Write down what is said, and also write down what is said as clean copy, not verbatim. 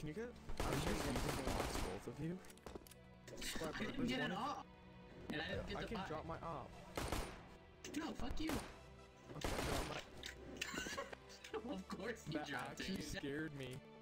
Can you get? I was just using the box, both of you. I didn't get an op, and I didn't get the I can buy. drop my op. No, fuck you. Okay, drop my. Of course you That dropped actually it. scared me.